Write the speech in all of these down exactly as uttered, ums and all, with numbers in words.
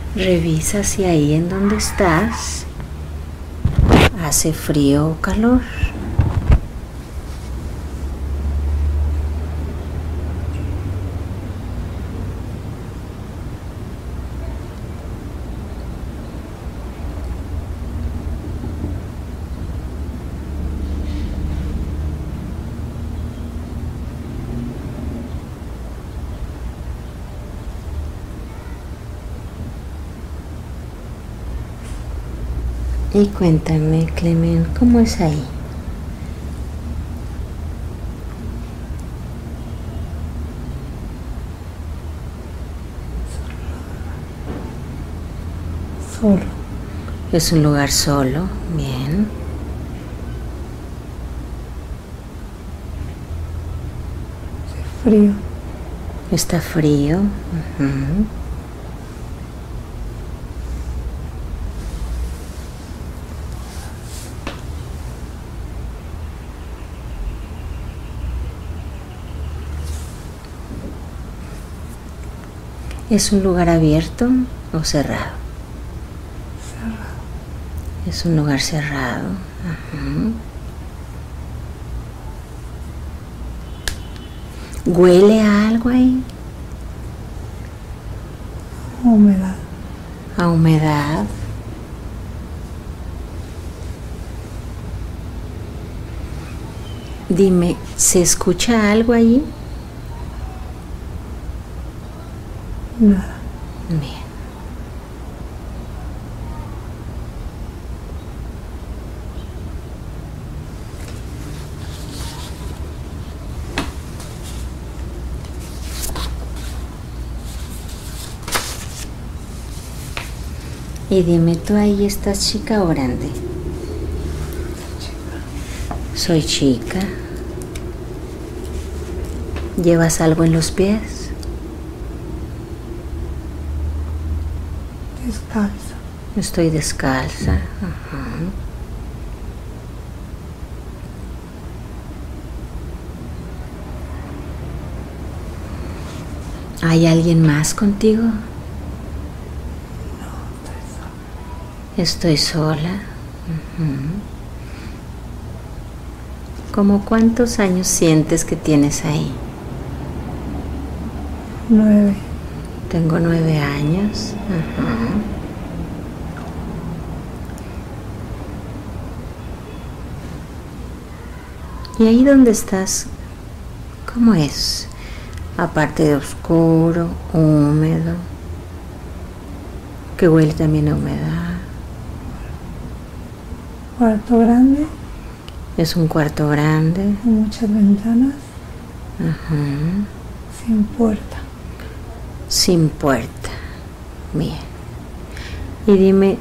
Revisa si ahí en donde estás hace frío o calor. Y cuéntame, Clement, ¿cómo es ahí? Solo. Es un lugar solo, bien. Frío. Está frío. Uh-huh. ¿Es un lugar abierto o cerrado? Cerrado. Es un lugar cerrado. Uh-huh. ¿Huele a algo ahí? Humedad. A humedad. Dime, ¿se escucha algo allí? Nada. Bien. Y dime, ¿tú ahí estás chica o grande? Chica. Soy chica. ¿Llevas algo en los pies? Descalza. Estoy descalza. Uh-huh. ¿Hay alguien más contigo? No, estoy sola. Estoy sola. Uh-huh. ¿Cómo cuántos años sientes que tienes ahí? Nueve. Tengo nueve años. Uh-huh. ¿Y ahí donde estás, cómo es? Aparte de oscuro, húmedo, que huele también a humedad. Cuarto grande. Es un cuarto grande. Con muchas ventanas. Uh-huh. Sin puerta. Sin puerta. Bien. Y dime,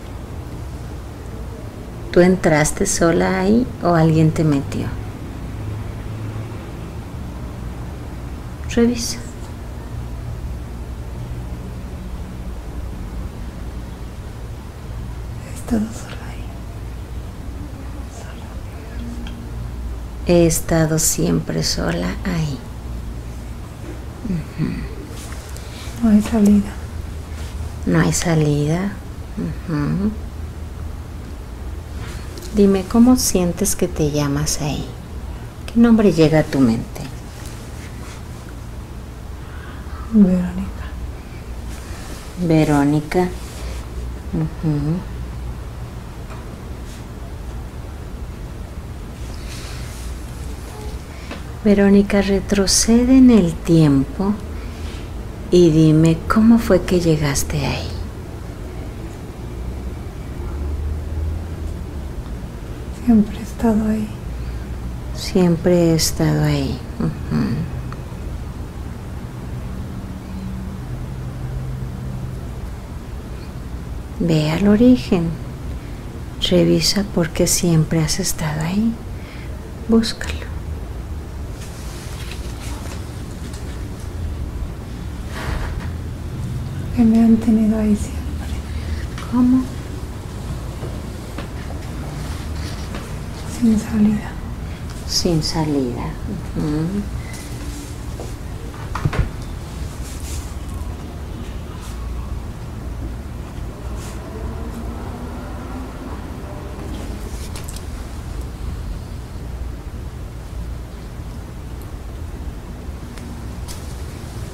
¿tú entraste sola ahí o alguien te metió? Revisa. He estado sola ahí. Sola. He estado siempre sola ahí. Uh-huh. No hay salida. No hay salida. Uh-huh. Dime, ¿cómo sientes que te llamas ahí? ¿Qué nombre llega a tu mente? Verónica. Verónica. Uh-huh. Verónica, retrocede en el tiempo y dime cómo fue que llegaste ahí. Siempre he estado ahí. Siempre he estado ahí. Uh-huh. Ve al origen. Revisa por qué siempre has estado ahí. Búscalo. Que me han tenido ahí siempre. ¿Cómo? Sin salida. Sin salida. Uh-huh.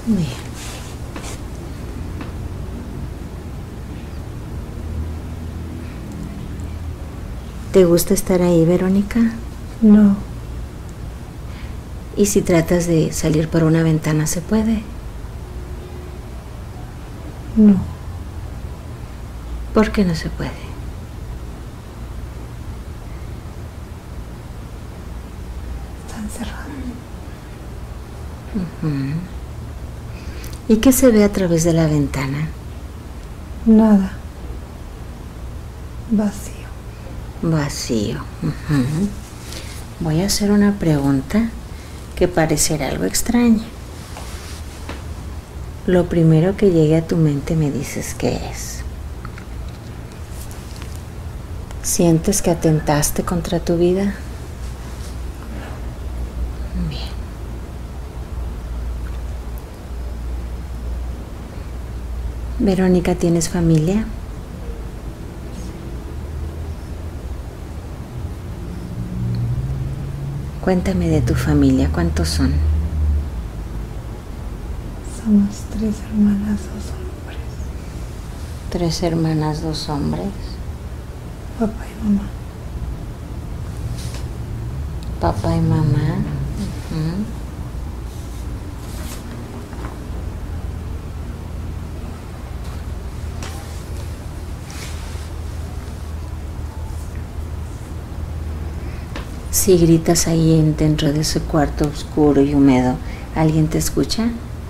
Bien. ¿Te gusta estar ahí, Verónica? No, ¿Y si tratas de salir por una ventana, se puede? no, ¿Por qué no se puede? está encerrado. Ujú. ¿Y qué se ve a través de la ventana? Nada. Vacío. Vacío. Ujú. Voy a hacer una pregunta que parecerá algo extraña. Lo primero que llegue a tu mente me dices qué es. ¿Sientes que atentaste contra tu vida? Bien. Verónica, ¿tienes familia? Cuéntame de tu familia, ¿cuántos son? Somos tres hermanas, dos hombres. Tres hermanas, dos hombres. Papá y mamá. Papá y mamá. Ujú. Si gritas ahí en- dentro de ese cuarto oscuro y húmedo, ¿alguien te escucha?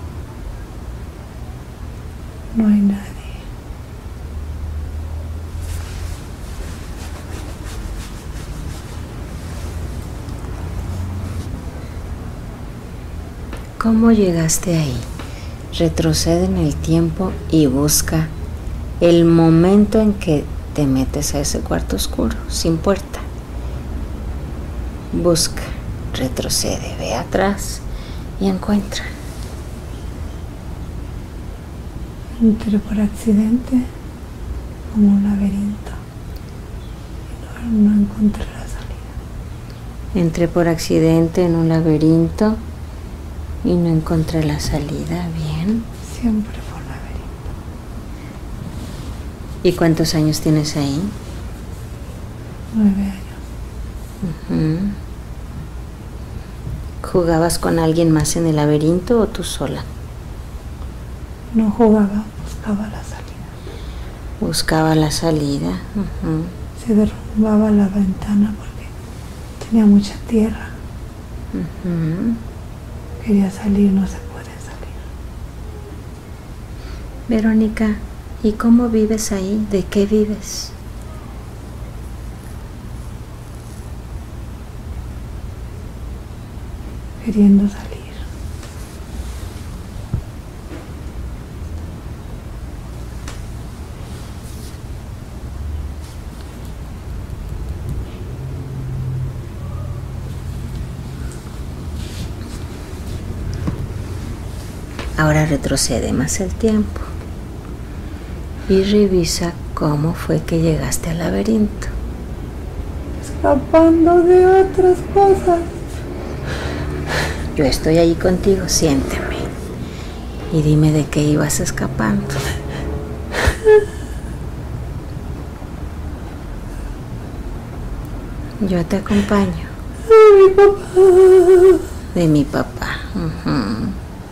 No hay nadie. ¿Cómo llegaste ahí? Retrocede en el tiempo y busca el momento en que te metes a ese cuarto oscuro, sin puerta. Busca, retrocede, ve atrás y encuentra. Entré por accidente como un laberinto y no, no encontré la salida. Entré por accidente en un laberinto y no encontré la salida. Bien. Siempre fue un laberinto. ¿Y cuántos años tienes ahí? Nueve años. Ujú. ¿Jugabas con alguien más en el laberinto o tú sola? No jugaba, buscaba la salida. Buscaba la salida. Ujú. Se derrumbaba la ventana porque tenía mucha tierra. Ujú. Quería salir, no se puede salir. Verónica, ¿y cómo vives ahí? ¿De qué vives? Queriendo salir. Ahora retrocede más el tiempo y revisa cómo fue que llegaste al laberinto. Escapando de otras cosas. Yo estoy ahí contigo, siénteme y dime de qué ibas escapando. Yo te acompaño. Ay, mi papá. De mi papá. Ujú.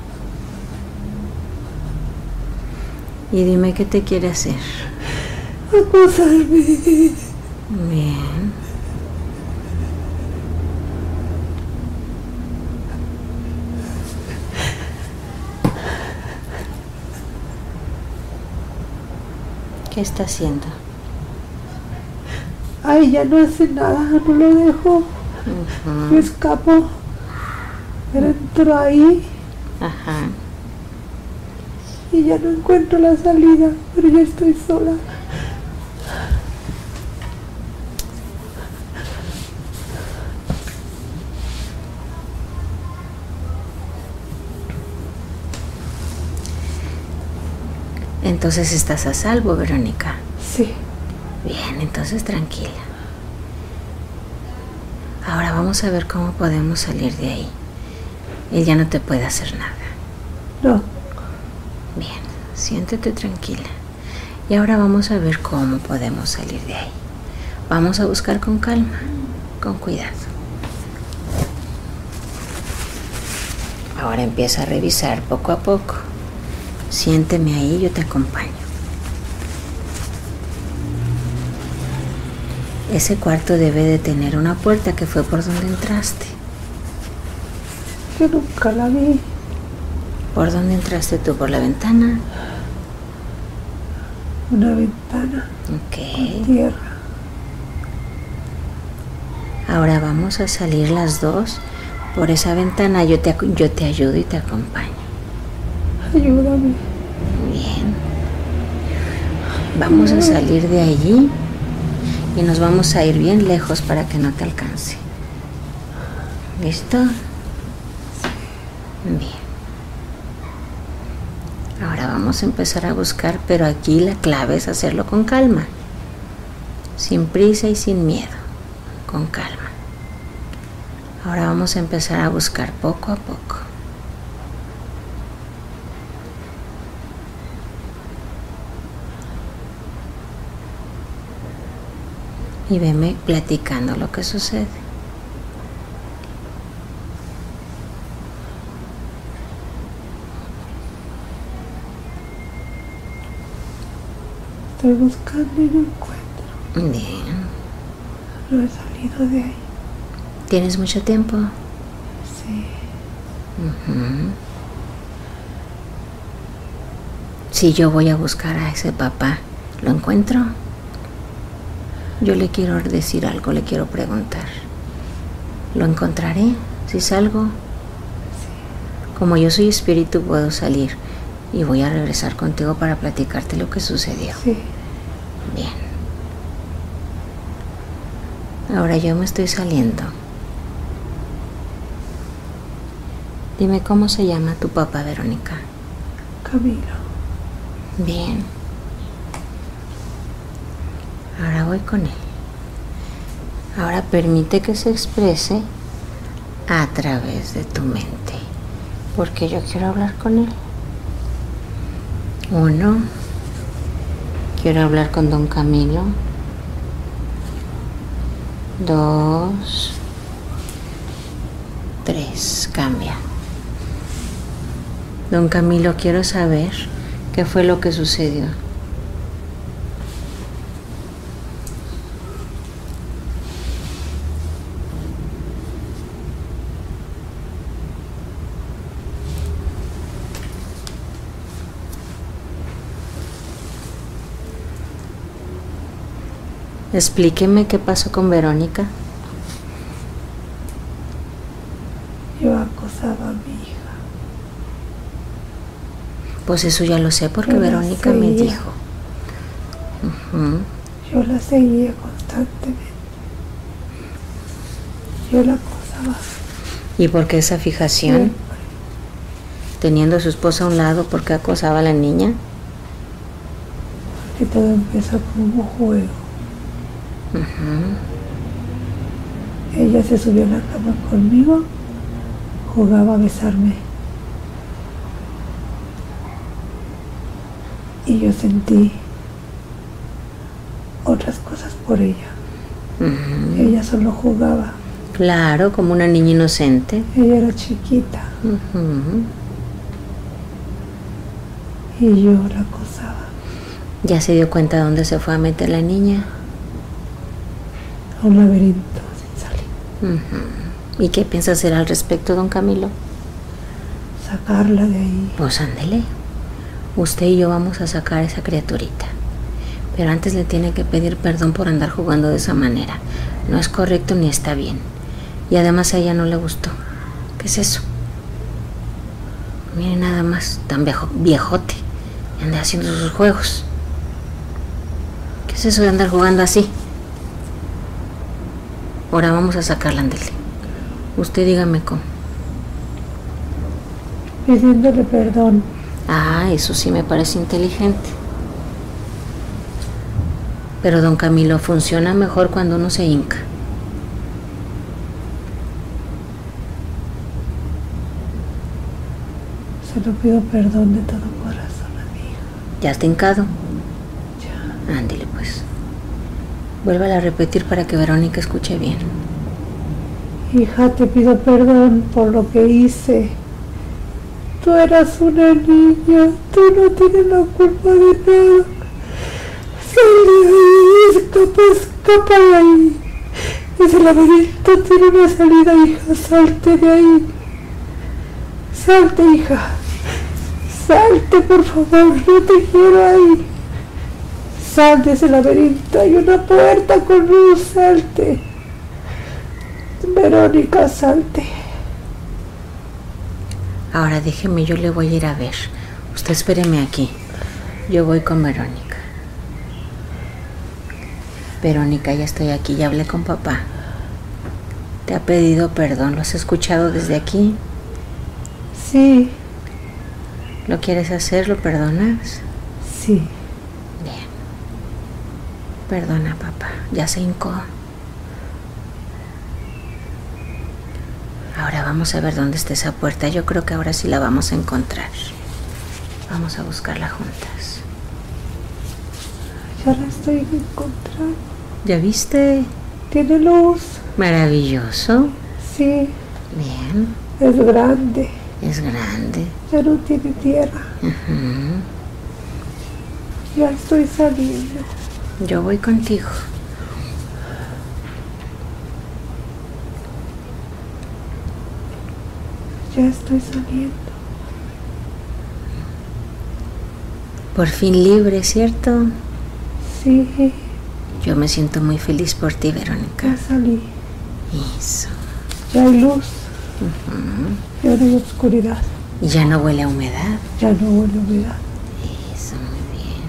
Y dime qué te quiere hacer. Acosarme. Bien. ¿Qué está haciendo? Ay, ya no hace nada, no lo dejo. Ujú. Me escapo. Pero entro ahí Ajá. y ya no encuentro la salida, pero ya estoy sola. Entonces estás a salvo, Verónica. Sí. Bien, entonces tranquila. Ahora vamos a ver cómo podemos salir de ahí. Él ya no te puede hacer nada. No. Bien, siéntete tranquila. Y ahora vamos a ver cómo podemos salir de ahí. Vamos a buscar con calma, con cuidado. Ahora empieza a revisar poco a poco. Siénteme ahí, yo te acompaño. Ese cuarto debe de tener una puerta que fue por donde entraste. Yo nunca la vi. ¿Por dónde entraste tú? ¿Por la ventana? Una ventana. Ok. Con tierra. Ahora vamos a salir las dos por esa ventana. Yo te, yo te ayudo y te acompaño. Ayúdame. Bien. Vamos a salir de allí y nos vamos a ir bien lejos para que no te alcance. ¿Listo? Bien. Ahora vamos a empezar a buscar, pero aquí la clave es hacerlo con calma. Sin prisa y sin miedo. Con calma. Ahora vamos a empezar a buscar poco a poco. Y veme platicando lo que sucede. Estoy buscando y no encuentro. Bien. No he salido de ahí. ¿Tienes mucho tiempo? Sí. Uh-huh. Si yo voy a buscar a ese papá, ¿lo encuentro? Yo le quiero decir algo, le quiero preguntar. ¿Lo encontraré si salgo? Sí. Como yo soy espíritu, puedo salir y voy a regresar contigo para platicarte lo que sucedió. Sí. Bien. Ahora yo me estoy saliendo. Dime, ¿cómo se llama tu papá, Verónica? Camilo. Bien. Ahora voy con él. Ahora permite que se exprese a través de tu mente, porque yo quiero hablar con él. Uno, quiero hablar con don Camilo. Dos, tres, cambia. Don Camilo, quiero saber qué fue lo que sucedió. Explíqueme qué pasó con Verónica. Yo acosaba a mi hija. Pues eso ya lo sé porque Yo la Verónica me seguía. dijo. Uh-huh. Yo la seguía constantemente. Yo la acosaba. ¿Y por qué esa fijación? Siempre. Teniendo a su esposa a un lado, ¿por qué acosaba a la niña? Porque todo empezó como un juego. Uh-huh. Ella se subió a la cama conmigo, jugaba a besarme. Y yo sentí otras cosas por ella. Uh-huh. Ella solo jugaba. Claro, como una niña inocente. Ella era chiquita. Uh-huh. Y yo la acosaba. ¿Ya se dio cuenta dónde se fue a meter la niña? A un laberinto sin salir. Uh-huh. ¿Y qué piensa hacer al respecto, don Camilo? Sacarla de ahí. Pues ándele. Usted y yo vamos a sacar a esa criaturita. Pero antes le tiene que pedir perdón por andar jugando de esa manera. No es correcto ni está bien. Y además a ella no le gustó. ¿Qué es eso? Mire nada más, tan viejo, viejote. Y anda haciendo sus juegos. ¿Qué es eso de andar jugando así? Ahora vamos a sacarla, ándele. Usted dígame cómo. Pidiéndole perdón. Ah, eso sí me parece inteligente. Pero don Camilo, funciona mejor cuando uno se hinca. Se lo pido perdón de todo corazón ¿Ya está hincado? Ya. Ándale pues. Vuélvala a repetir para que Verónica escuche bien. Hija, te pido perdón por lo que hice. Tú eras una niña, tú no tienes la culpa de nada. Sal de ahí, escapa, escapa de ahí. Ese laberinto tiene una salida, hija, salte de ahí. Salte, hija. Salte, por favor, no te quiero ahí. Sal de ese laberinto, hay una puerta con luz, salte. Verónica, salte. Ahora déjeme, yo le voy a ir a ver. Usted espéreme aquí. Yo voy con Verónica. Verónica, ya estoy aquí, ya hablé con papá. Te ha pedido perdón, ¿lo has escuchado desde aquí? Sí. ¿Lo quieres hacer? ¿Lo perdonas? Sí. Bien. Perdona, papá. Ya se hincó. Ahora vamos a ver dónde está esa puerta. Yo creo que ahora sí la vamos a encontrar. Vamos a buscarla juntas. Ya la estoy encontrando. ¿Ya viste? Tiene luz. Maravilloso. Sí. Bien. Es grande. Es grande. Ya no tiene tierra. Uh-huh. Ya estoy saliendo. Yo voy contigo. Ya estoy saliendo. Por fin libre, ¿cierto? Sí. Yo me siento muy feliz por ti, Verónica. Ya salí. Eso. Ya hay luz. Uh-huh. Ya no hay oscuridad. Y ya no huele a humedad. Ya no huele a humedad. Eso, muy bien.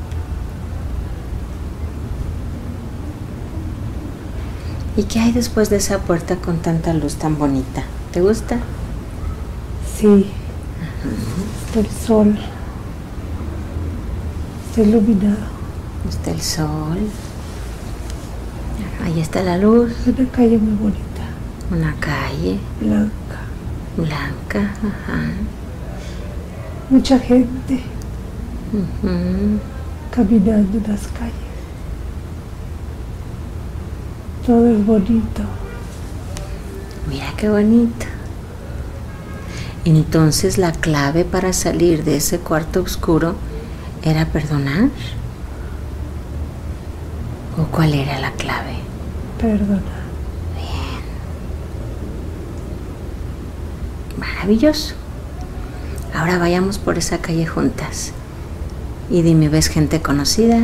¿Y qué hay después de esa puerta con tanta luz tan bonita? ¿Te gusta? Sí. Uh-huh. Está el sol. Está iluminado. Está el sol. Ahí está la luz. Una calle muy bonita. Una calle Blanca. blanca. Ajá. Mucha gente Uh-huh. caminando en las calles. Todo es bonito. Mira qué bonito. Entonces la clave para salir de ese cuarto oscuro era perdonar. ¿O cuál era la clave? Perdona. Bien. Maravilloso. Ahora vayamos por esa calle juntas. Y dime, ¿ves gente conocida?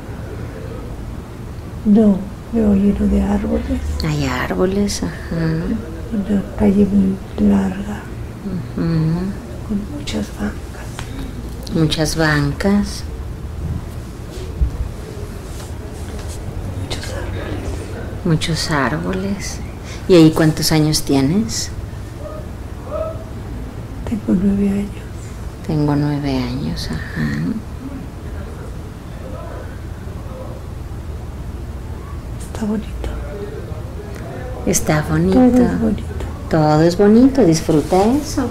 No, veo lleno de árboles. Hay árboles, ajá. Una calle muy larga, Uh-huh. con muchas bancas. Muchas bancas. Muchos árboles. Muchos árboles. ¿Y ahí cuántos años tienes? Tengo nueve años. Tengo nueve años, ajá. Está bonito. Está bonito. Todo es bonito. Todo es bonito, disfruta eso.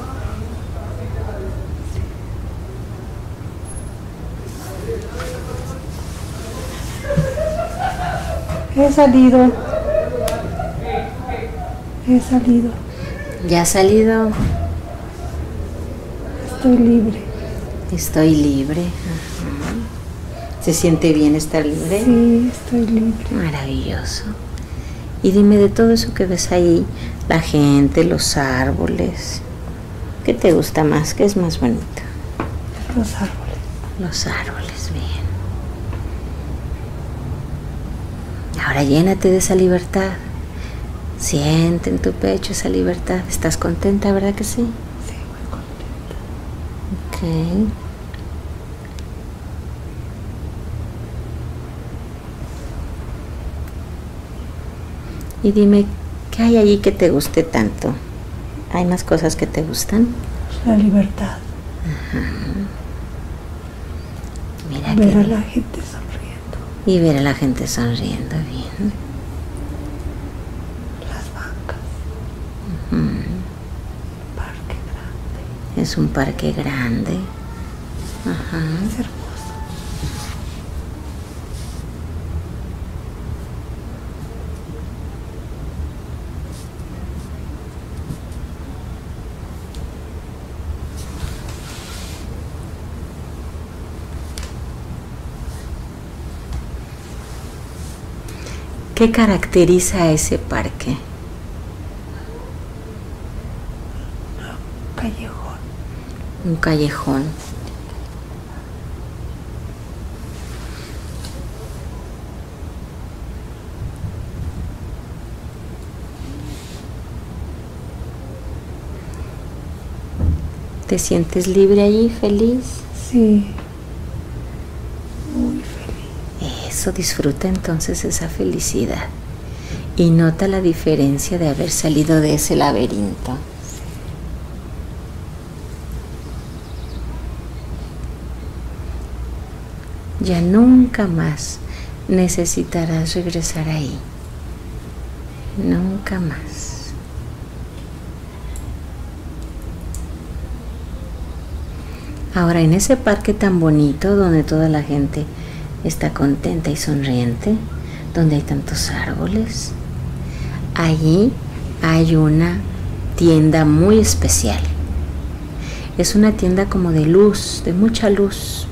He salido. He salido. ¿Ya has salido? Estoy libre. Estoy libre. Ajá. ¿Se siente bien estar libre? Sí, estoy libre. Maravilloso. Y dime, de todo eso que ves ahí, la gente, los árboles, ¿qué te gusta más? ¿Qué es más bonito? Los árboles. Los árboles, bien. Ahora llénate de esa libertad. Siente en tu pecho esa libertad. ¿Estás contenta, verdad que sí? Sí, muy contenta. Ok. Y dime, ¿qué hay allí que te guste tanto? ¿Hay más cosas que te gustan? La libertad. Ajá. Mira Ver que a la gente sonriendo. y ver a la gente sonriendo, bien. Las bancas. Ujú. Parque grande. Es un parque grande. Ajá. Es hermoso. ¿Qué caracteriza a ese parque? Un callejón. Un callejón. ¿Te sientes libre allí, feliz? Sí. Muy feliz. Eso, disfruta entonces esa felicidad y nota la diferencia de haber salido de ese laberinto. Ya nunca más necesitarás regresar ahí. Nunca más. Ahora, en ese parque tan bonito donde toda la gente está contenta y sonriente, donde hay tantos árboles, allí hay una tienda muy especial. Es una tienda como de luz, de mucha luz.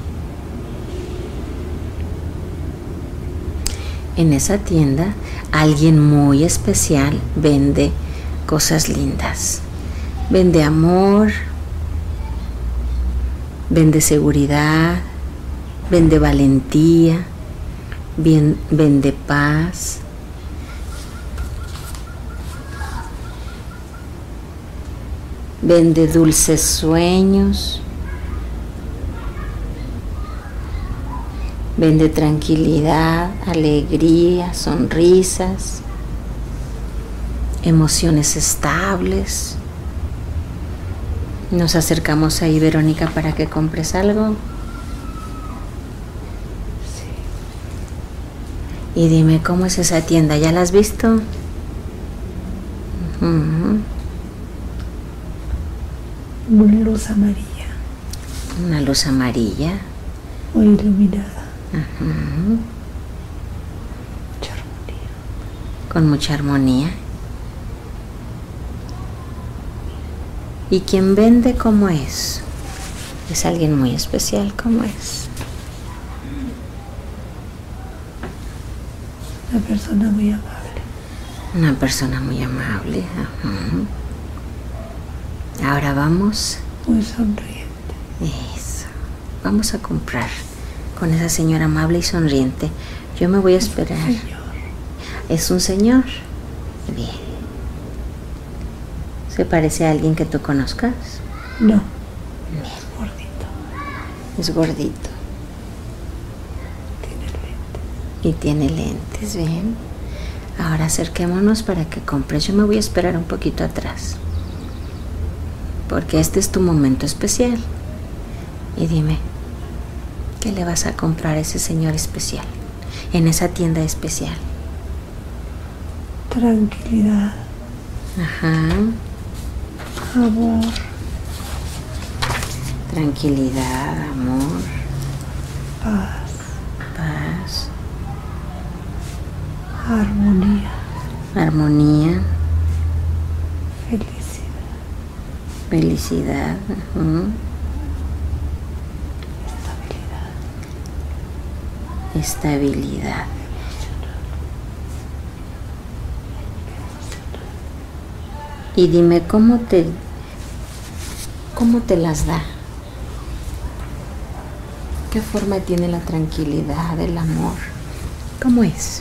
En esa tienda, alguien muy especial vende cosas lindas. Vende amor, vende seguridad, vende valentía, bien, vende paz. Vende dulces sueños. Vende tranquilidad, alegría, sonrisas, emociones estables. Nos acercamos ahí, Verónica, para que compres algo. Sí. Y dime, ¿cómo es esa tienda? ¿Ya la has visto? Uh-huh. Una luz amarilla. Una luz amarilla. Muy iluminada. Uh-huh. Mucha armonía. Con mucha armonía. ¿Y quien vende cómo es? Es alguien muy especial, ¿cómo es? Una persona muy amable. Una persona muy amable. Uh-huh. Ahora vamos. Muy sonriente. Eso. Vamos a comprar con esa señora amable y sonriente. Yo me voy a esperar. Es un señor. ¿Es un señor? Bien. ¿Se parece a alguien que tú conozcas? No. Bien. Es gordito. Es gordito. Tiene lentes. Y tiene lentes, bien. Ahora acerquémonos para que compres. Yo me voy a esperar un poquito atrás, porque este es tu momento especial. Y dime, ¿qué le vas a comprar a ese señor especial en esa tienda especial? Tranquilidad. Ajá. Amor. Tranquilidad, amor, Paz. paz, Armonía. armonía, Felicidad. felicidad, uh-huh. Estabilidad. Estabilidad. Y dime, ¿cómo te, cómo te las da? ¿Qué forma tiene la tranquilidad, el amor? ¿Cómo es?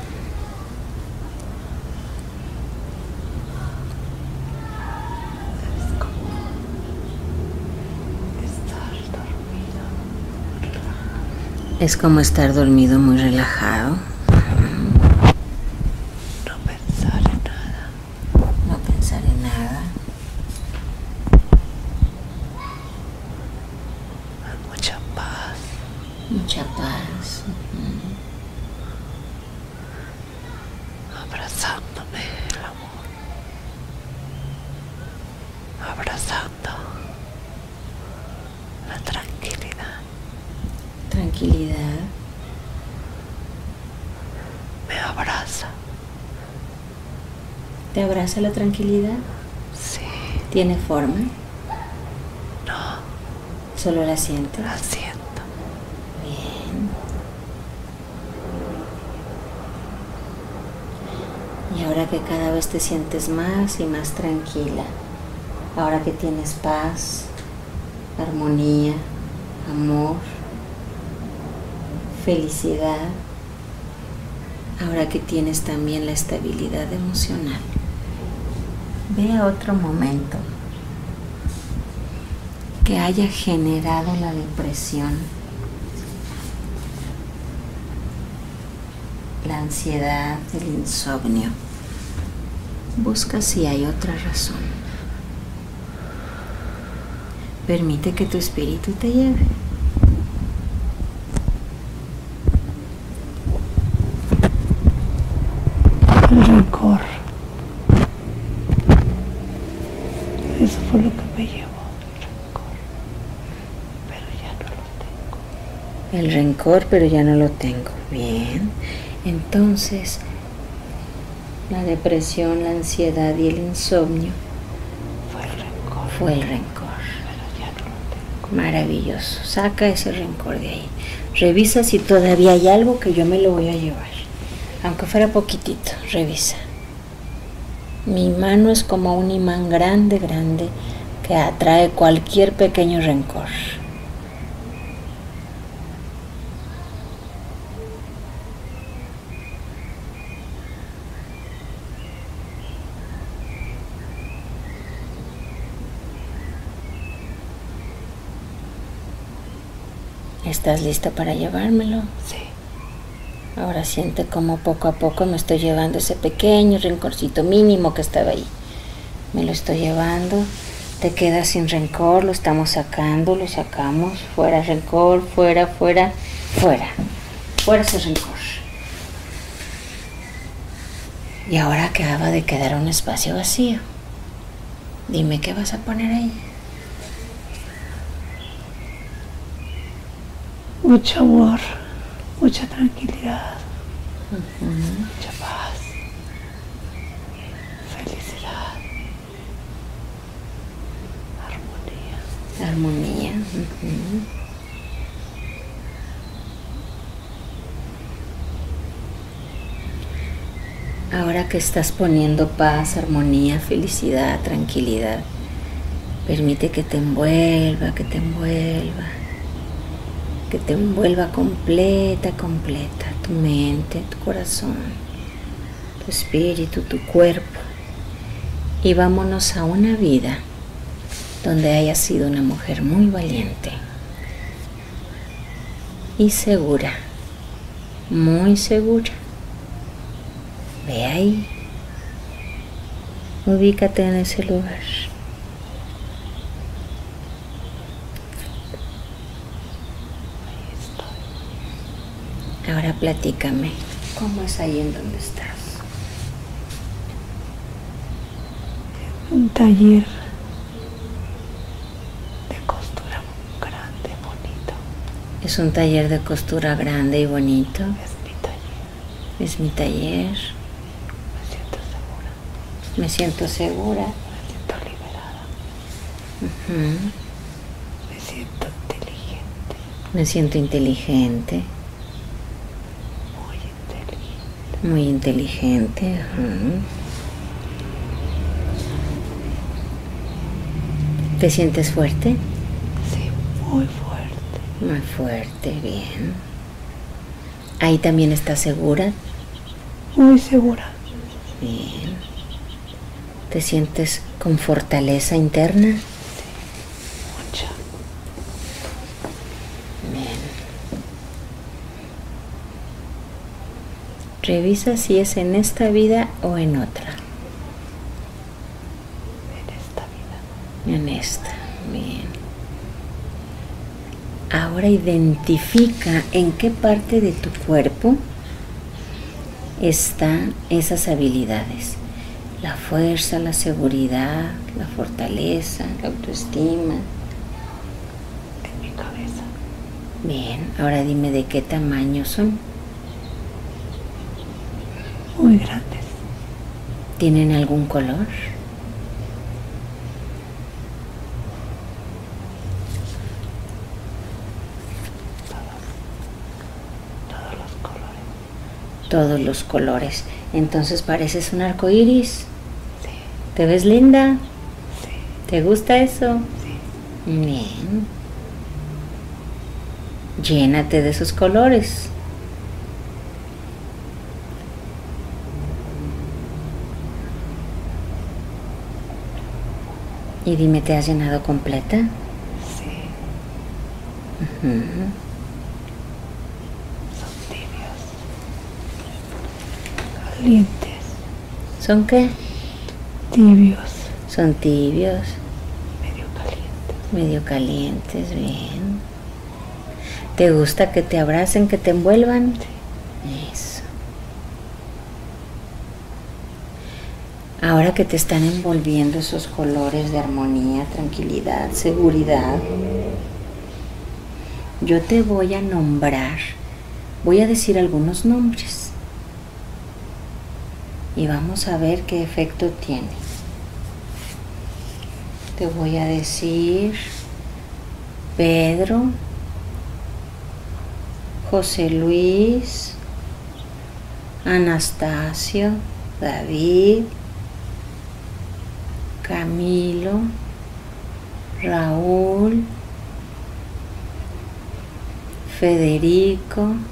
Es como estar dormido. Es como estar dormido muy relajado. No pensar en nada. No pensar en nada. Mucha paz. Mucha paz. Uh-huh. Abrazándome el amor. Abrazando la tranquilidad. tranquilidad. Me abraza. ¿Te abraza la tranquilidad? Sí. ¿Tiene forma? No. ¿Solo la sientes? La siento. Bien. Y ahora que cada vez te sientes más y más tranquila, ahora que tienes paz, armonía, amor, felicidad, ahora que tienes también la estabilidad emocional, ve a otro momento que haya generado la depresión, la ansiedad, el insomnio. Busca si hay otra razón. Permite que tu espíritu te lleve. El rencor. Eso fue lo que me llevó, el rencor. Pero ya no lo tengo. El rencor, pero ya no lo tengo. Bien. Entonces, la depresión, la ansiedad y el insomnio Fue el rencor. fue el rencor. Pero ya no lo tengo. Maravilloso. Saca ese rencor de ahí. Revisa si todavía hay algo que yo me lo voy a llevar. Aunque fuera poquitito, revisa. Mi mano es como un imán grande, grande, que atrae cualquier pequeño rencor. ¿Estás lista para llevármelo? Sí. Ahora siente como poco a poco me estoy llevando ese pequeño rencorcito mínimo que estaba ahí. Me lo estoy llevando. Te quedas sin rencor, lo estamos sacando, lo sacamos. Fuera rencor, fuera, fuera, fuera. Fuera ese rencor. Y ahora acaba de quedar un espacio vacío. Dime qué vas a poner ahí. Mucho amor, mucha tranquilidad, Uh-huh. mucha paz, felicidad, armonía. Armonía. Uh-huh. Ahora que estás poniendo paz, armonía, felicidad, tranquilidad, permite que te envuelva, que te envuelva, que te envuelva completa, completa, tu mente, tu corazón, tu espíritu, tu cuerpo. Y vámonos a una vida donde hayas sido una mujer muy valiente y segura, muy segura. Ve ahí, ubícate en ese lugar. Ahora platícame, ¿cómo es ahí en donde estás? Un taller de costura grande, bonito. Es un taller de costura grande y bonito. Es mi taller. Es mi taller. Me siento segura. Me siento segura. Me siento liberada. Uh-huh. Me siento inteligente. Me siento inteligente. Muy inteligente. Muy inteligente. Uh-huh. ¿Te sientes fuerte? Sí, muy fuerte. Muy fuerte, bien. ¿Ahí también estás segura? Muy segura. Bien. ¿Te sientes con fortaleza interna? Sí, mucha. Bien. Revisa si es en esta vida o en otra. En esta vida. En esta, bien. Ahora identifica en qué parte de tu cuerpo están esas habilidades. La fuerza, la seguridad, la fortaleza, la autoestima. En mi cabeza. Bien, ahora dime de qué tamaño son. Muy grandes. ¿Tienen algún color? Todos los colores. Todos los colores. Entonces pareces un arco iris. Sí. ¿Te ves linda? Sí. ¿Te gusta eso? Sí. Bien. Llénate de esos colores. Y dime, ¿te has llenado completa? Sí. Uh-huh. Son tibios. Calientes. ¿Son qué? Tibios. Son tibios. Medio calientes. Medio calientes, bien. ¿Te gusta que te abracen, que te envuelvan? Sí. Eso. Ahora que te están envolviendo esos colores de armonía, tranquilidad, seguridad, yo te voy a nombrar, voy a decir algunos nombres y vamos a ver qué efecto tiene. Te voy a decir Pedro, José Luis, Anastasio, David, Camilo, Raúl, Federico,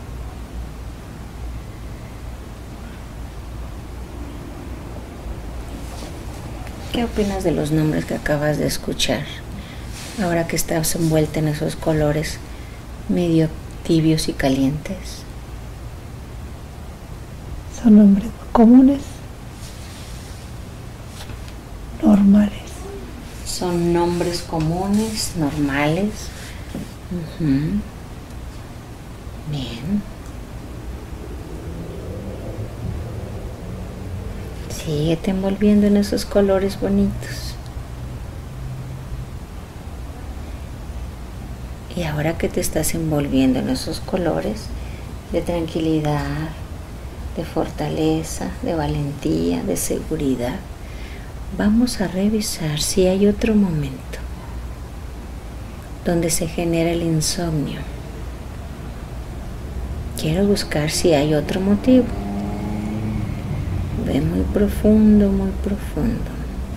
¿qué opinas de los nombres que acabas de escuchar? Ahora que estás envuelta en esos colores medio tibios y calientes. Son nombres comunes. Normales. Son nombres comunes, normales. Uh-huh. Bien. Síguete envolviendo en esos colores bonitos. Y ahora que te estás envolviendo en esos colores de tranquilidad, de fortaleza, de valentía, de seguridad, vamos a revisar si hay otro momento donde se genera el insomnio. Quiero buscar si hay otro motivo. Ve muy profundo, muy profundo.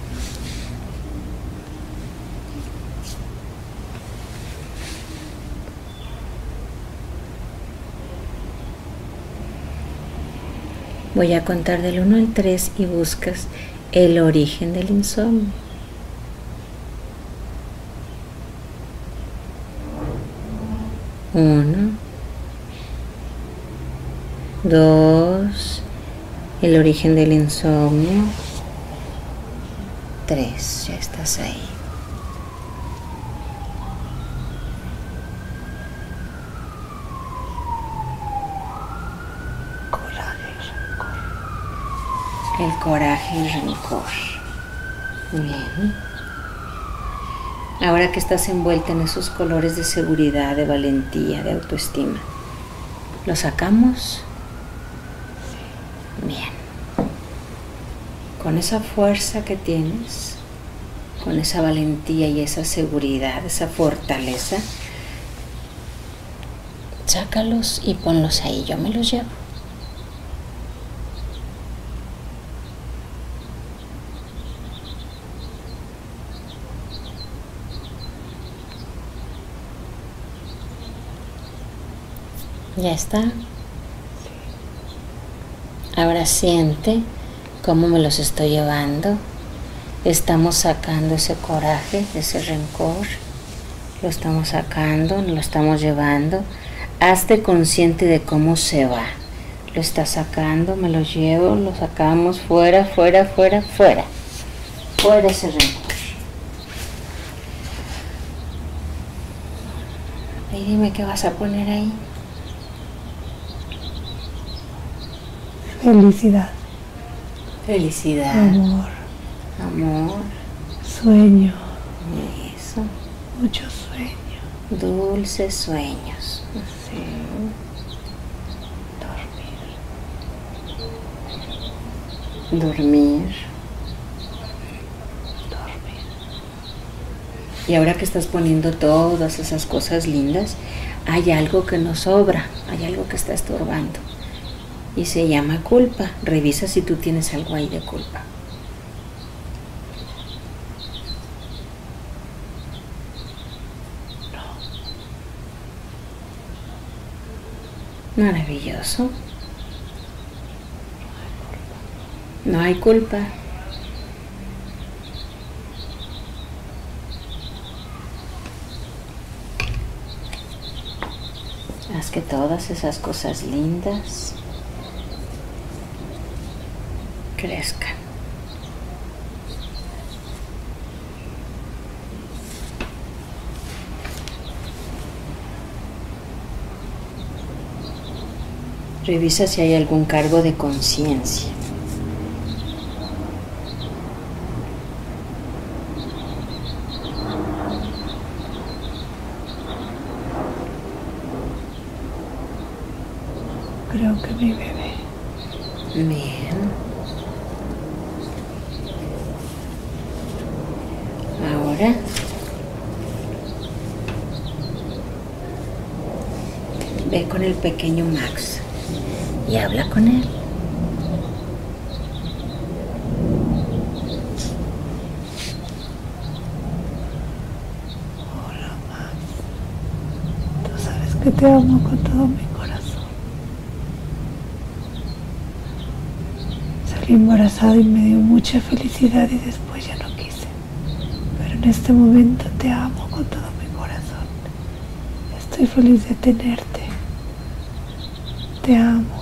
Voy a contar del uno al tres y buscas el origen del insomnio. Uno, dos, el origen del insomnio. Tres, ya estás ahí. El coraje y rencor. Bien. Ahora que estás envuelta en esos colores de seguridad, de valentía, de autoestima, ¿lo sacamos? Bien. Con esa fuerza que tienes, con esa valentía y esa seguridad, esa fortaleza, sácalos y ponlos ahí. Yo me los llevo. Ya está. Ahora siente cómo me los estoy llevando. Estamos sacando ese coraje, ese rencor. Lo estamos sacando, lo estamos llevando. Hazte consciente de cómo se va. Lo está sacando, me lo llevo, lo sacamos fuera, fuera, fuera, fuera. Fuera ese rencor. Y dime qué vas a poner ahí. Felicidad. Felicidad. Amor. Amor. Sueño. Eso. Mucho sueño. Dulces sueños. Sí. Dormir. Dormir. Dormir. Y ahora que estás poniendo todas esas cosas lindas, hay algo que nos sobra, hay algo que está estorbando. Y se llama culpa. Revisa si tú tienes algo ahí de culpa. No. Maravilloso. No hay culpa. Haz que todas esas cosas lindas crezcan. Revisa si hay algún cargo de conciencia. Creo que mi bebé. Bien. Ahora ve con el pequeño Max y habla con él. Hola, Max. Tú sabes que te amo con todo mi corazón. Salí embarazada y me dio mucha felicidad y después ya no quise. Pero en este momento te amo con todo mi corazón. Estoy feliz de tenerte. Te amo.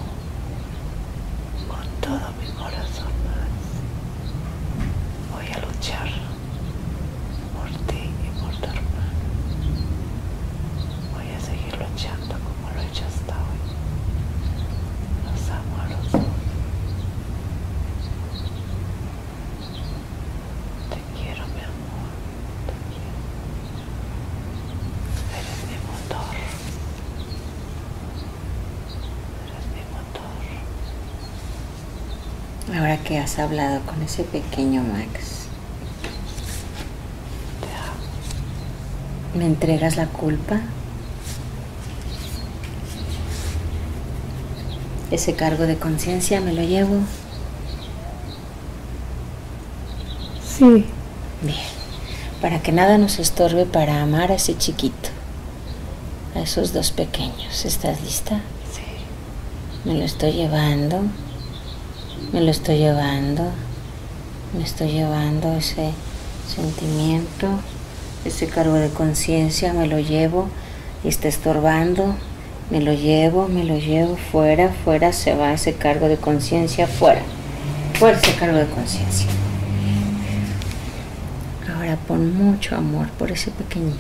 Todo mi corazón, Max. Voy a luchar por ti y por tu hermano. Voy a seguir luchando como lo he hecho hasta hoy. Los amo a los dos. Te quiero, mi amor. Te quiero. Eres mi motor. Eres mi motor. Ahora que has hablado con ese pequeño Max, ¿me entregas la culpa? Ese cargo de conciencia me lo llevo. Sí. Bien, para que nada nos estorbe para amar a ese chiquito, a esos dos pequeños. ¿Estás lista? Sí. Me lo estoy llevando. Me lo estoy llevando, me estoy llevando ese sentimiento, ese cargo de conciencia, me lo llevo y está estorbando, me lo llevo, me lo llevo, fuera, fuera, se va ese cargo de conciencia, fuera, fuera ese cargo de conciencia. Ahora pon mucho amor por ese pequeñito.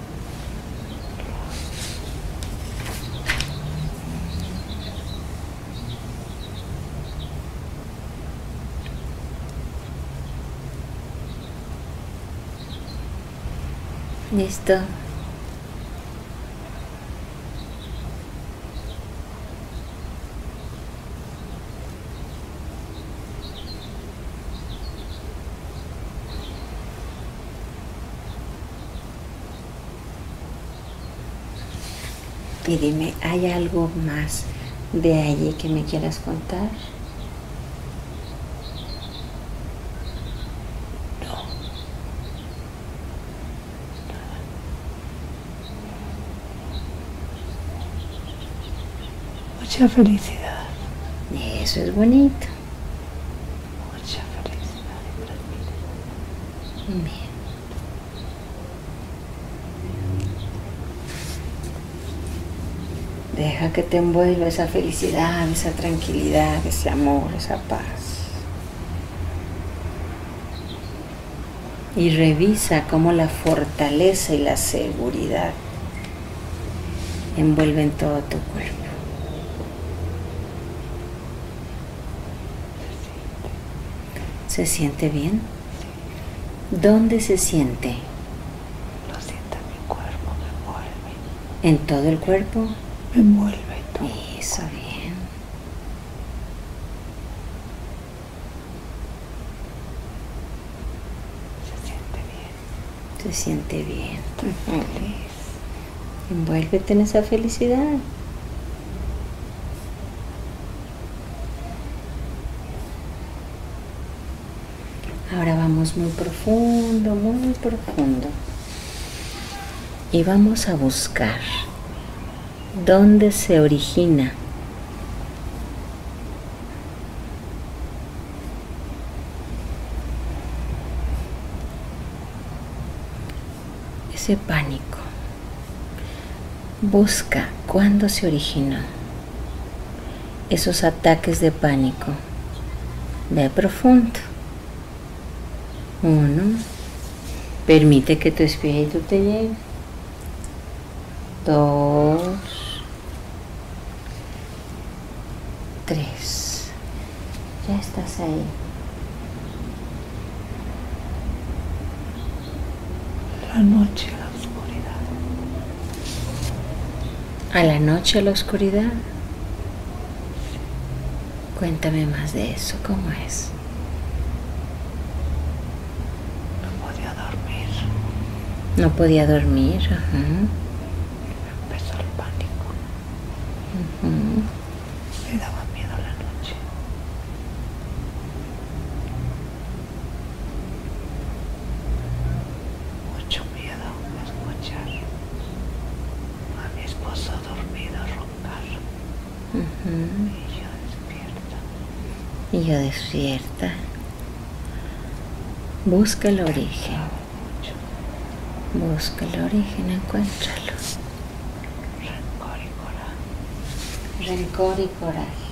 Listo. Y dime, ¿hay algo más de allí que me quieras contar? Mucha felicidad. Eso es bonito. Mucha felicidad y tranquilidad. Bien. Deja que te envuelva esa felicidad, esa tranquilidad, ese amor, esa paz. Y revisa cómo la fortaleza y la seguridad envuelven todo tu cuerpo. ¿Se siente bien? ¿Dónde se siente? Lo siento en mi cuerpo, me envuelve. ¿En todo el cuerpo? Me envuelve todo. Eso, bien. Se siente bien. Se siente bien. Estoy feliz. Envuélvete en esa felicidad. Ahora vamos muy profundo, muy profundo. Y vamos a buscar dónde se origina ese pánico. Busca cuándo se originó esos ataques de pánico. Ve profundo. Uno. Permite que tu espíritu te lleve. Dos. Tres. Ya estás ahí. La noche, la oscuridad. A la noche, a la oscuridad. Cuéntame más de eso, ¿cómo es? No podía dormir. No podía dormir, ajá. Empezó el pánico. Uh-huh. Me daba miedo la noche. Mucho miedo a escuchar a mi esposo dormido roncar. Uh-huh. Y yo despierta. Y yo despierta. Busca el origen. Busca el origen, encuéntralo. Rencor y coraje. Rencor y coraje.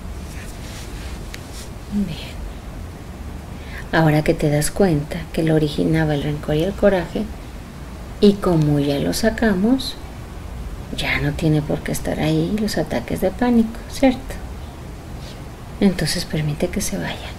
Bien. Ahora que te das cuenta que lo originaba el rencor y el coraje, y como ya lo sacamos, ya no tiene por qué estar ahí los ataques de pánico, ¿cierto? Entonces permite que se vayan.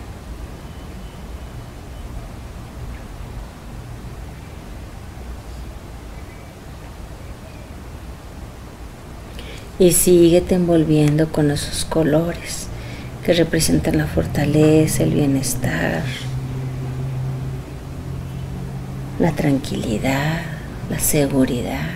Y síguete envolviendo con esos colores que representan la fortaleza, el bienestar, la tranquilidad, la seguridad.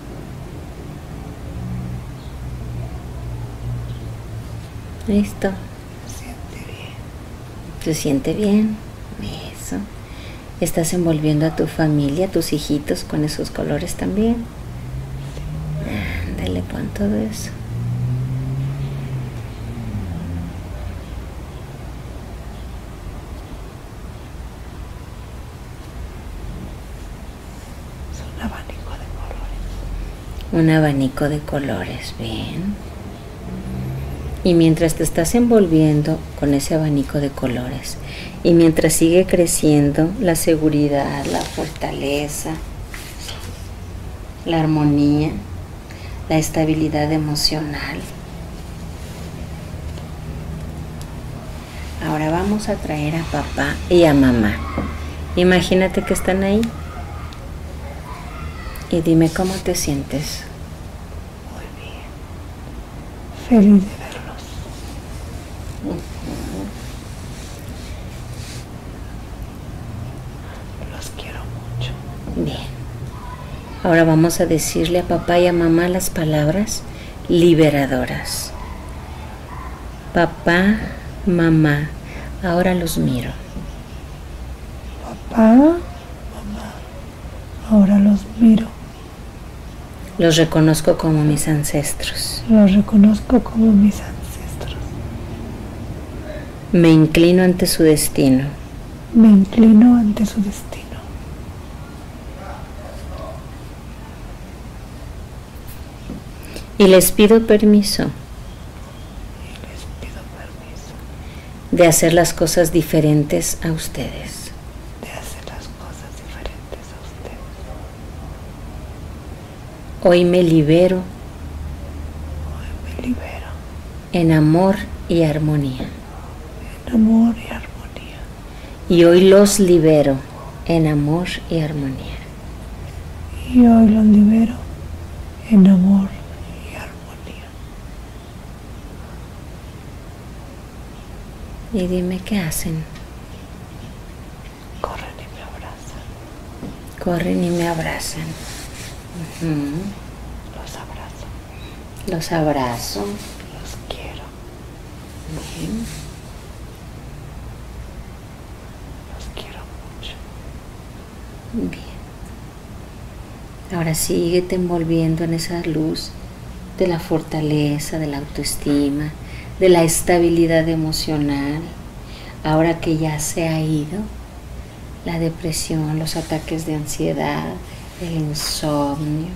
¿Listo? Se siente bien. ¿Se siente bien? Eso. ¿Estás envolviendo a tu familia, a tus hijitos con esos colores también? Ándale, pon todo eso. Es un abanico de colores. Un abanico de colores, bien. Y mientras te estás envolviendo con ese abanico de colores, y mientras sigue creciendo la seguridad, la fortaleza, la armonía, la estabilidad emocional, ahora vamos a traer a papá y a mamá. Imagínate que están ahí. Y dime cómo te sientes. Muy bien. Feliz de verlos. Los quiero mucho. Bien. Ahora vamos a decirle a papá y a mamá las palabras liberadoras. Papá, mamá, ahora los miro. Papá, mamá, ahora los miro. Los reconozco como mis ancestros. Los reconozco como mis ancestros. Me inclino ante su destino. Me inclino ante su destino. Y les pido permiso Y les pido permiso de hacer las cosas diferentes a ustedes. de hacer las cosas diferentes a ustedes. Hoy me libero Hoy me libero en amor y armonía. en amor y armonía. Y hoy los libero en amor y armonía. Y hoy los libero en amor y armonía. Y dime qué hacen. Corren y me abrazan. Corren y me abrazan. Uh-huh. Los abrazo. Los abrazo. Los quiero. Bien. Los quiero mucho. Bien. Ahora síguete envolviendo en esa luz de la fortaleza, de la autoestima, de la estabilidad emocional. Ahora que ya se ha ido la depresión, los ataques de ansiedad, el insomnio.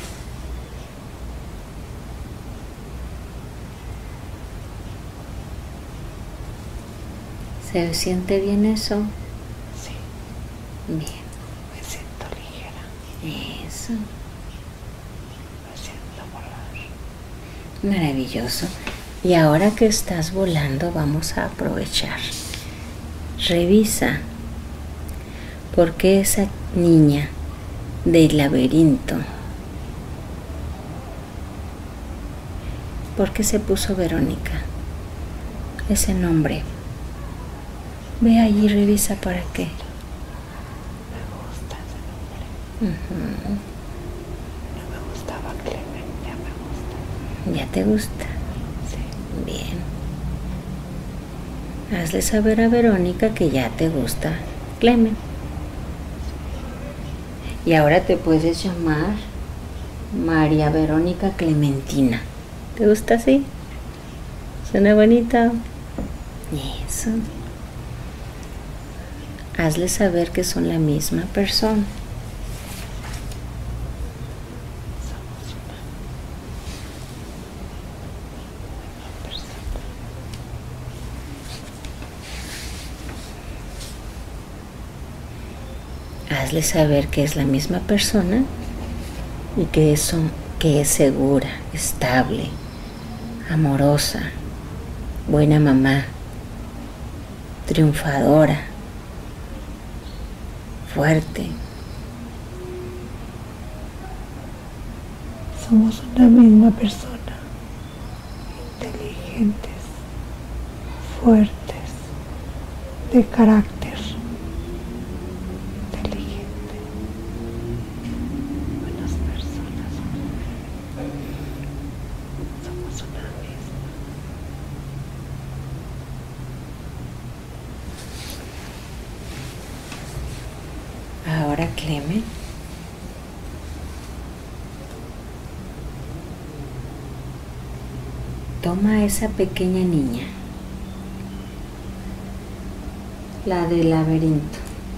¿Se siente bien eso? Sí. Bien. Me siento ligera. Eso. Me siento volar. Maravilloso. Y ahora que estás volando, vamos a aprovechar. Revisa por qué esa niña del laberinto, ¿por qué se puso Verónica? Ese nombre. Ve allí y revisa para qué. Me gusta ese nombre. Uh-huh. No me gustaba Clemen, ya me gusta. ¿Ya te gusta? Sí. Bien. Hazle saber a Verónica que ya te gusta Clemen. Y ahora te puedes llamar María Verónica Clementina. ¿Te gusta así? ¿Suena bonita? Eso. Hazle saber que son la misma persona. Somos una misma persona. Hazle saber que es la misma persona y que es, que es segura, estable, amorosa, buena mamá, triunfadora, fuerte. Somos una misma persona, inteligentes, fuertes, de carácter, inteligente, buenas personas. Somos una misma. Ahora, Clemen, toma a esa pequeña niña, la del laberinto.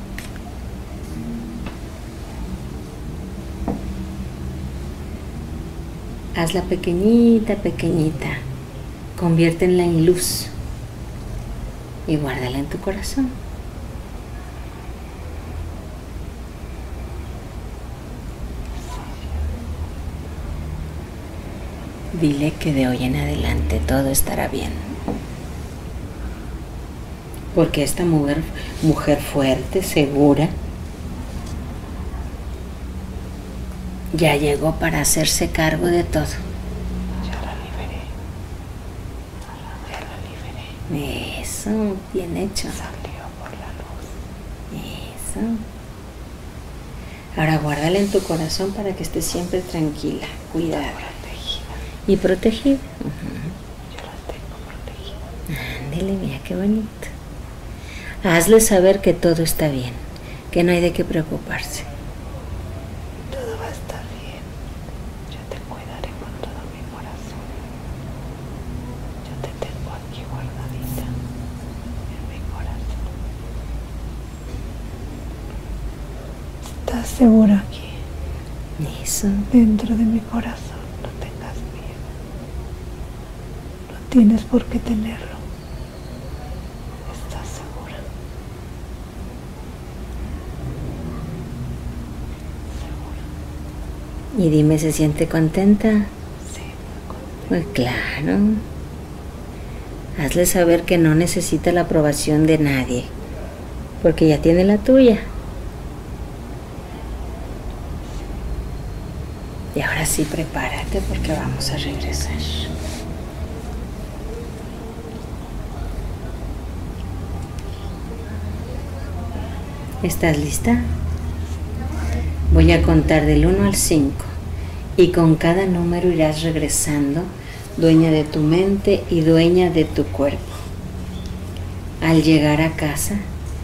Hazla pequeñita, pequeñita, conviértenla en luz y guárdala en tu corazón. Dile que de hoy en adelante todo estará bien. Porque esta mujer, mujer fuerte, segura, ya llegó para hacerse cargo de todo. Ya la liberé. Ya la liberé. Eso, bien hecho. Salió por la luz. Eso. Ahora guárdala en tu corazón para que estés siempre tranquila, cuidada. Y protegida. Uh-huh. Yo la tengo protegida. Ándele, mira qué bonito. Hazle saber que todo está bien, que no hay de qué preocuparse. Todo va a estar bien. Yo te cuidaré con todo mi corazón. Yo te tengo aquí guardadita en mi corazón. ¿Estás segura aquí? Eso. Dentro de mi corazón. No tengas miedo. No tienes por qué tenerlo. ¿Estás segura? ¿Segura? Y dime, ¿se siente contenta? Sí, muy contenta. Pues claro. Hazle saber que no necesita la aprobación de nadie, porque ya tiene la tuya. Y ahora sí, prepárate porque vamos a regresar. ¿Estás lista? Voy a contar del uno al cinco y con cada número irás regresando, dueña de tu mente y dueña de tu cuerpo. Al llegar a casa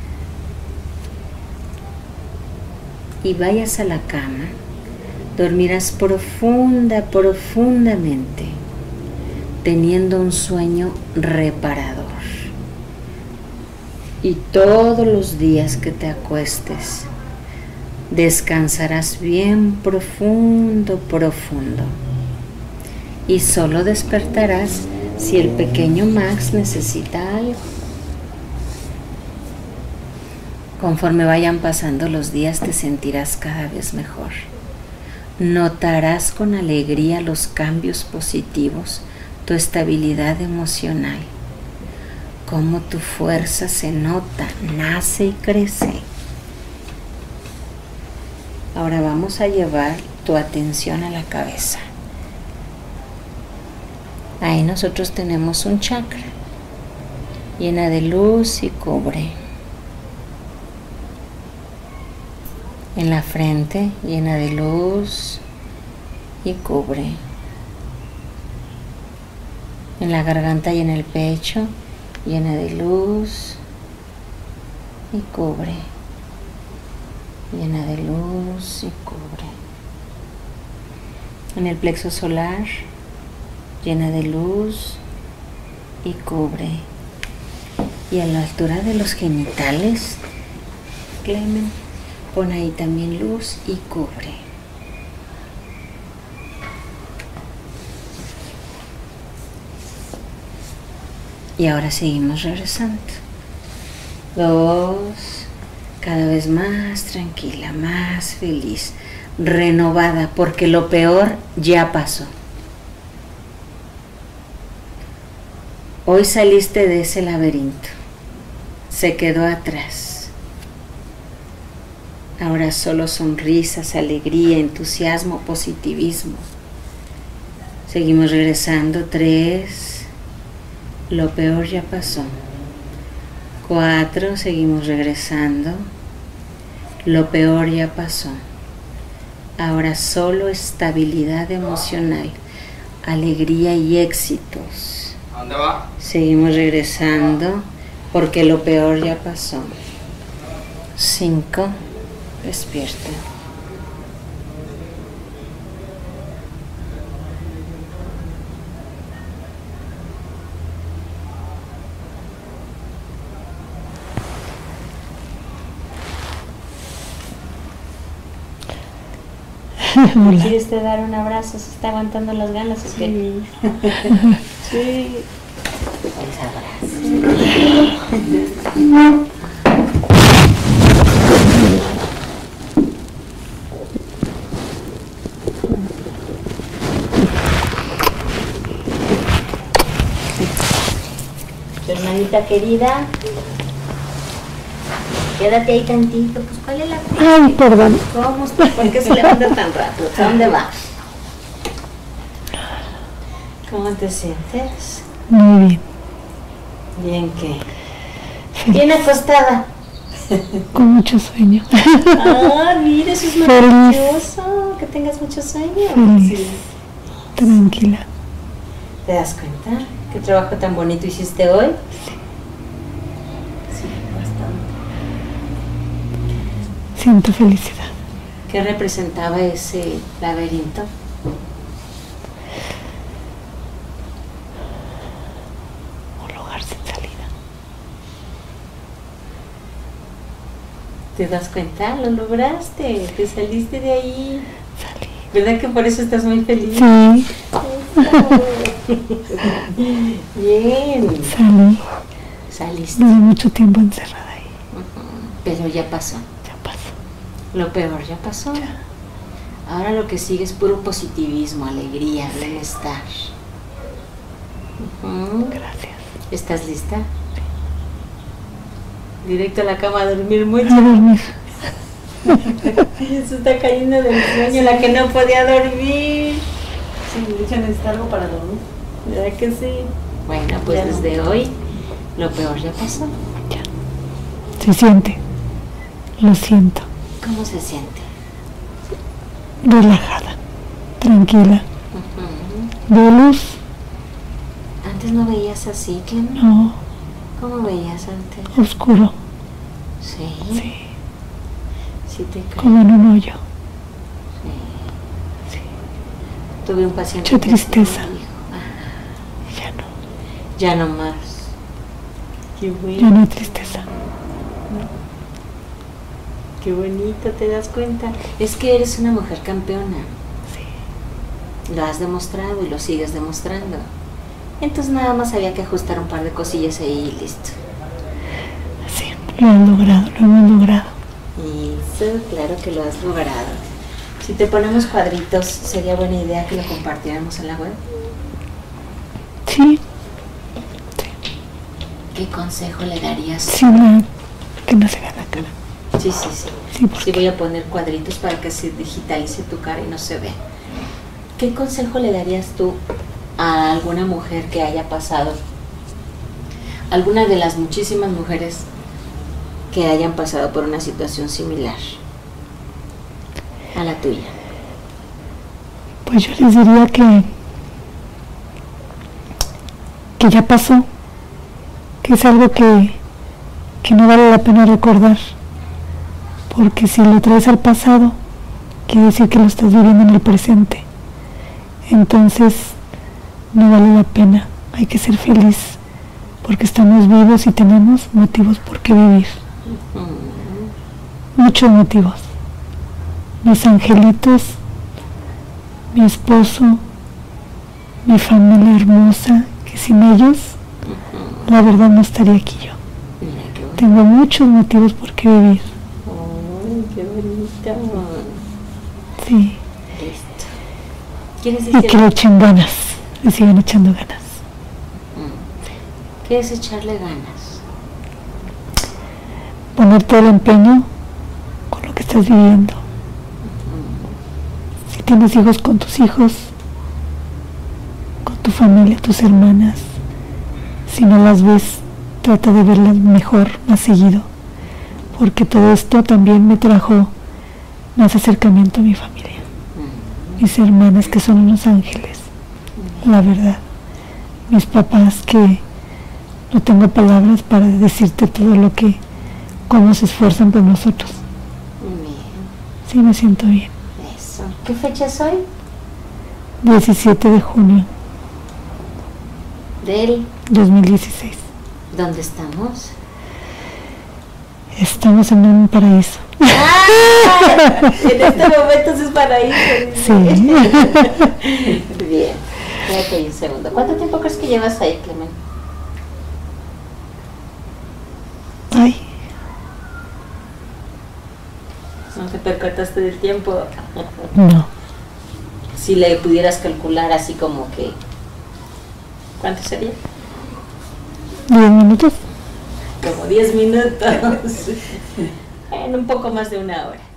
y vayas a la cama, dormirás profunda, profundamente, teniendo un sueño reparador. Y todos los días que te acuestes, descansarás bien profundo, profundo. Y solo despertarás si el pequeño Max necesita algo. Conforme vayan pasando los días, te sentirás cada vez mejor. Notarás con alegría los cambios positivos, tu estabilidad emocional, cómo tu fuerza se nota, nace y crece. Ahora vamos a llevar tu atención a la cabeza. Ahí nosotros tenemos un chakra, llena de luz y cubre. En la frente, llena de luz y cubre. En la garganta y en el pecho, llena de luz y cubre. Llena de luz y cubre. En el plexo solar, llena de luz y cubre. Y a la altura de los genitales, Clemen, pon ahí también luz y cubre. Y ahora seguimos regresando. Dos, cada vez más tranquila, más feliz, renovada, porque lo peor ya pasó. Hoy saliste de ese laberinto, se quedó atrás. Ahora solo sonrisas, alegría, entusiasmo, positivismo. Seguimos regresando. Tres, lo peor ya pasó. Cuatro, seguimos regresando. Lo peor ya pasó. Ahora solo estabilidad emocional, alegría y éxitos. ¿A dónde va? Seguimos regresando porque lo peor ya pasó. Cinco, despierta. ¿Me quieres te dar un abrazo? ¿Se está aguantando las ganas? ¿O qué? Sí. Un abrazo. Tu hermanita querida, quédate ahí tantito. Pues, ¿cuál es la prisa? Ay, perdón. ¿Cómo está? ¿Por qué se levanta tan rápido? ¿A dónde va? ¿Cómo te sientes? Muy bien. ¿Bien qué? Bien acostada. Con mucho sueño. Ah, mira, eso es maravilloso. Que tengas mucho sueño. Feliz. Sí. Tranquila. ¿Te das cuenta? ¿Qué trabajo tan bonito hiciste hoy? Sí, bastante. Siento felicidad. ¿Qué representaba ese laberinto? Un lugar sin salida. ¿Te das cuenta? Lo lograste. Te saliste de ahí. Salí. ¿Verdad que por eso estás muy feliz? Sí. Bien. Salí. Saliste. Duré mucho tiempo encerrada ahí. Pero ya pasó. Ya pasó. Lo peor ya pasó. Ahora lo que sigue es puro positivismo, alegría, bienestar. Uh-huh. Gracias. ¿Estás lista? Sí. Directo a la cama a dormir mucho. A dormir. Se está cayendo del sueño, la que no podía dormir. Sí, de hecho necesita algo para dormir. ¿Verdad que sí? Bueno, pues ya desde no. hoy lo peor ya pasó. Ya. Se siente. Lo siento. ¿Cómo se siente? Relajada, tranquila. Uh-huh. Veo luz. ¿Antes no veías así, Clem? No. ¿Cómo veías antes? Oscuro. ¿Sí? Sí. Sí te creo. Como en un hoyo. Sí. Sí. Tuve un paciente. Mucha tristeza. Ah. Ya no. Ya no más. Qué bueno. Ya no hay tristeza. Qué bonito, ¿te das cuenta? Es que eres una mujer campeona. Sí. Lo has demostrado y lo sigues demostrando. Entonces nada más había que ajustar un par de cosillas ahí y listo. Sí, lo han logrado, lo hemos logrado. Eso, claro que lo has logrado. Si te ponemos cuadritos, ¿sería buena idea que lo compartiéramos en la web? Sí. ¿Qué consejo le darías? Sí, la, que no se vea la cara. Sí, sí, sí. Sí, sí, voy a poner cuadritos para que se digitalice tu cara y no se vea. ¿Qué consejo le darías tú a alguna mujer que haya pasado, alguna de las muchísimas mujeres que hayan pasado por una situación similar a la tuya? Pues yo les diría que que ya pasó, que es algo que, que no vale la pena recordar, porque si lo traes al pasado, quiere decir que lo estás viviendo en el presente. Entonces, no vale la pena. Hay que ser feliz, porque estamos vivos y tenemos motivos por qué vivir. Uh-huh. Muchos motivos. Mis angelitos, mi esposo, mi familia hermosa, que sin ellos, uh-huh, la verdad no estaría aquí yo. Mira, qué bueno. Tengo muchos motivos por qué vivir. Oh, qué bonito. Sí. Listo. ¿Quieres decir? Y que le echen ganas, le sigan echando ganas. Uh-huh. ¿Qué es echarle ganas? Poner todo el empeño con lo que estás viviendo. Uh-huh. Si tienes hijos, con tus hijos, con tu familia, tus hermanas. Si no las ves, trata de verlas mejor, más seguido, porque todo esto también me trajo más acercamiento a mi familia, uh-huh, mis hermanas que son unos ángeles, uh-huh, la verdad, mis papás que no tengo palabras para decirte todo lo que, cómo se esfuerzan por nosotros. Bien. Sí, me siento bien. Eso. ¿Qué fecha es hoy? diecisiete de junio del dos mil dieciséis. ¿Dónde estamos? Estamos en un paraíso. ¡Ah! En este momento es paraíso. Sí. Bien. Espérate un segundo. ¿Cuánto tiempo crees que llevas ahí, Clemen? Ay. ¿No te percataste del tiempo? No. Si le pudieras calcular así como que... ¿Cuánto sería? ¿Diez minutos? Como diez minutos. En un poco más de una hora.